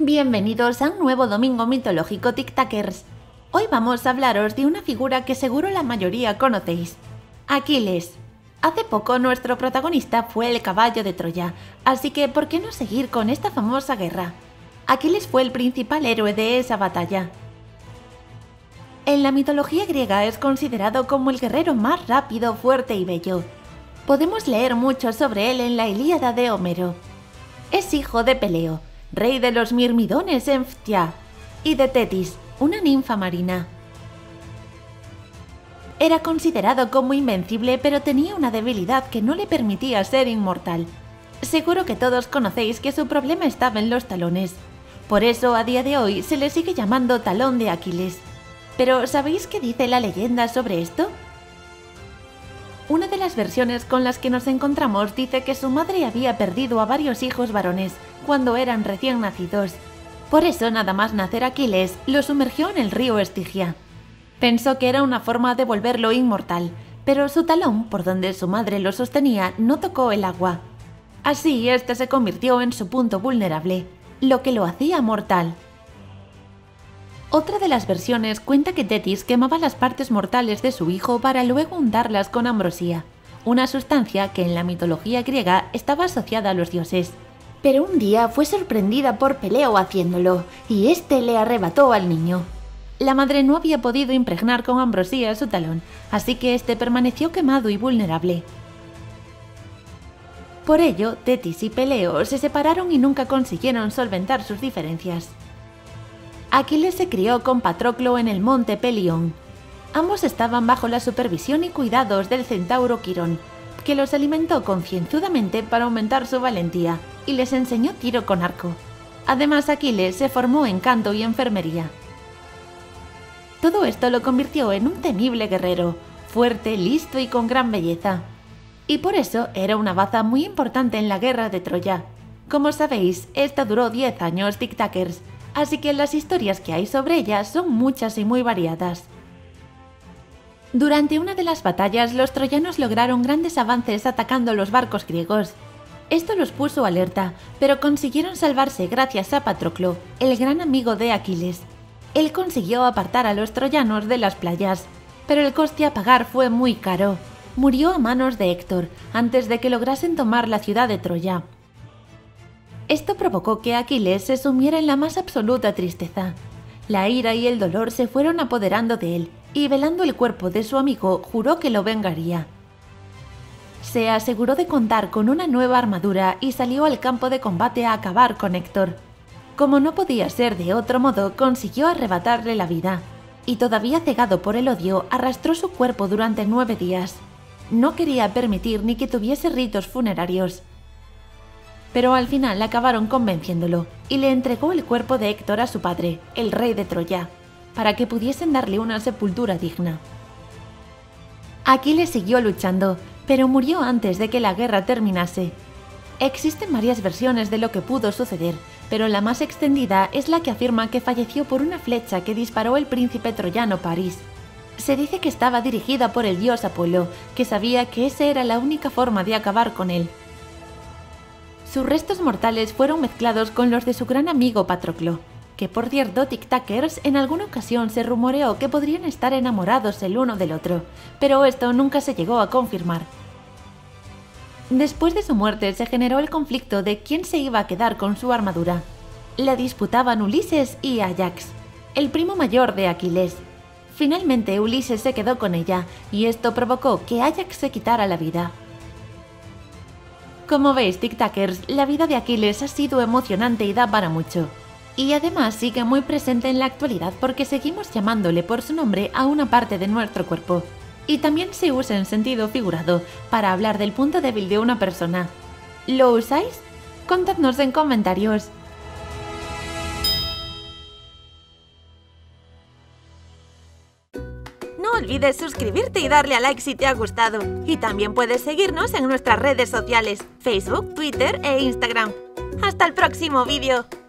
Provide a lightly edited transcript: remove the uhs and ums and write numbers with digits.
Bienvenidos a un nuevo domingo mitológico TikTokers. Hoy vamos a hablaros de una figura que seguro la mayoría conocéis. Aquiles. Hace poco nuestro protagonista fue el caballo de Troya, así que ¿por qué no seguir con esta famosa guerra? Aquiles fue el principal héroe de esa batalla. En la mitología griega es considerado como el guerrero más rápido, fuerte y bello. Podemos leer mucho sobre él en la Ilíada de Homero. Es hijo de Peleo, rey de los Mirmidones en Phtia, y de Tetis, una ninfa marina. Era considerado como invencible, pero tenía una debilidad que no le permitía ser inmortal. Seguro que todos conocéis que su problema estaba en los talones. Por eso a día de hoy se le sigue llamando talón de Aquiles. Pero ¿sabéis qué dice la leyenda sobre esto? Una de las versiones con las que nos encontramos dice que su madre había perdido a varios hijos varones cuando eran recién nacidos. Por eso, nada más nacer Aquiles, lo sumergió en el río Estigia. Pensó que era una forma de volverlo inmortal, pero su talón, por donde su madre lo sostenía, no tocó el agua. Así, este se convirtió en su punto vulnerable, lo que lo hacía mortal. Otra de las versiones cuenta que Tetis quemaba las partes mortales de su hijo para luego untarlas con ambrosía, una sustancia que en la mitología griega estaba asociada a los dioses. Pero un día fue sorprendida por Peleo haciéndolo, y este le arrebató al niño. La madre no había podido impregnar con ambrosía su talón, así que este permaneció quemado y vulnerable. Por ello, Tetis y Peleo se separaron y nunca consiguieron solventar sus diferencias. Aquiles se crió con Patroclo en el monte Pelión. Ambos estaban bajo la supervisión y cuidados del centauro Quirón, que los alimentó concienzudamente para aumentar su valentía y les enseñó tiro con arco. Además, Aquiles se formó en canto y enfermería. Todo esto lo convirtió en un temible guerrero, fuerte, listo y con gran belleza. Y por eso era una baza muy importante en la guerra de Troya. Como sabéis, esta duró 10 años TikTokers, así que las historias que hay sobre ella son muchas y muy variadas. Durante una de las batallas, los troyanos lograron grandes avances atacando los barcos griegos. Esto los puso alerta, pero consiguieron salvarse gracias a Patroclo, el gran amigo de Aquiles. Él consiguió apartar a los troyanos de las playas, pero el coste a pagar fue muy caro. Murió a manos de Héctor antes de que lograsen tomar la ciudad de Troya. Esto provocó que Aquiles se sumiera en la más absoluta tristeza. La ira y el dolor se fueron apoderando de él, y velando el cuerpo de su amigo, juró que lo vengaría. Se aseguró de contar con una nueva armadura y salió al campo de combate a acabar con Héctor. Como no podía ser de otro modo, consiguió arrebatarle la vida, y todavía cegado por el odio, arrastró su cuerpo durante 9 días. No quería permitir ni que tuviese ritos funerarios. Pero al final acabaron convenciéndolo y le entregó el cuerpo de Héctor a su padre, el rey de Troya, para que pudiesen darle una sepultura digna. Aquiles siguió luchando, pero murió antes de que la guerra terminase. Existen varias versiones de lo que pudo suceder, pero la más extendida es la que afirma que falleció por una flecha que disparó el príncipe troyano París. Se dice que estaba dirigida por el dios Apolo, que sabía que esa era la única forma de acabar con él. Sus restos mortales fueron mezclados con los de su gran amigo Patroclo, que por cierto TikTokers en alguna ocasión se rumoreó que podrían estar enamorados el uno del otro, pero esto nunca se llegó a confirmar. Después de su muerte se generó el conflicto de quién se iba a quedar con su armadura. La disputaban Ulises y Áyax, el primo mayor de Aquiles. Finalmente Ulises se quedó con ella, y esto provocó que Áyax se quitara la vida. Como veis, TikTokers, la vida de Aquiles ha sido emocionante y da para mucho. Y además sigue muy presente en la actualidad porque seguimos llamándole por su nombre a una parte de nuestro cuerpo. Y también se usa en sentido figurado para hablar del punto débil de una persona. ¿Lo usáis? Contadnos en comentarios. No olvides suscribirte y darle a like si te ha gustado. Y también puedes seguirnos en nuestras redes sociales, Facebook, Twitter e Instagram. ¡Hasta el próximo vídeo!